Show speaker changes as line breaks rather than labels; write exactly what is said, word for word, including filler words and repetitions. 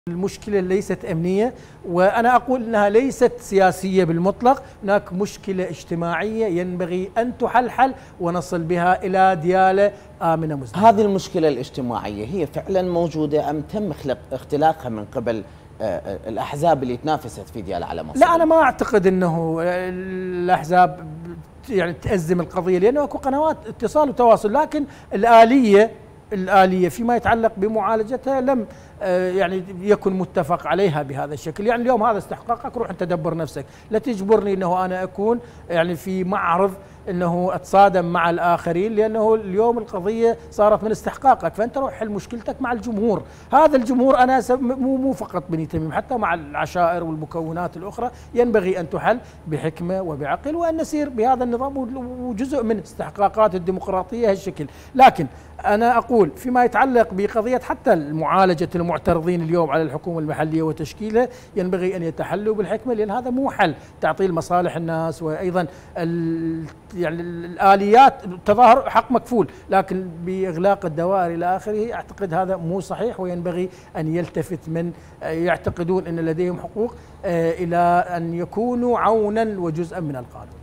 المشكلة ليست أمنية، وأنا أقول أنها ليست سياسية بالمطلق. هناك مشكلة اجتماعية ينبغي أن تحلحل ونصل بها إلى ديالة آمنة مزدهرة.
هذه المشكلة الاجتماعية هي فعلا موجودة أم تم اختلاقها من قبل الأحزاب اللي تنافست في ديالة على مصر؟
لا، أنا ما أعتقد أنه الأحزاب يعني تأزم القضية، لأنه اكو قنوات اتصال وتواصل، لكن الآلية الآلية فيما يتعلق بمعالجتها لم يعني يكن متفق عليها بهذا الشكل. يعني اليوم هذا استحقاقك، روح انت دبر نفسك، لا تجبرني انه انا اكون يعني في معرض انه اتصادم مع الاخرين، لانه اليوم القضيه صارت من استحقاقك، فانت روح حل مشكلتك مع الجمهور. هذا الجمهور انا مو مو فقط بني تميم، حتى مع العشائر والمكونات الاخرى ينبغي ان تحل بحكمه وبعقل، وان نسير بهذا النظام، وجزء من استحقاقات الديمقراطيه هالشكل. لكن انا اقول فيما يتعلق بقضيه حتى معالجه المعترضين اليوم على الحكومه المحليه وتشكيلها، ينبغي ان يتحلوا بالحكمه، لان هذا مو حل تعطيل مصالح الناس، وايضا يعني الآليات التظاهر حق مكفول، لكن بإغلاق الدوائر إلى آخره أعتقد هذا مو صحيح، وينبغي أن يلتفت من يعتقدون أن لديهم حقوق إلى أن يكونوا عونا وجزءا من القانون.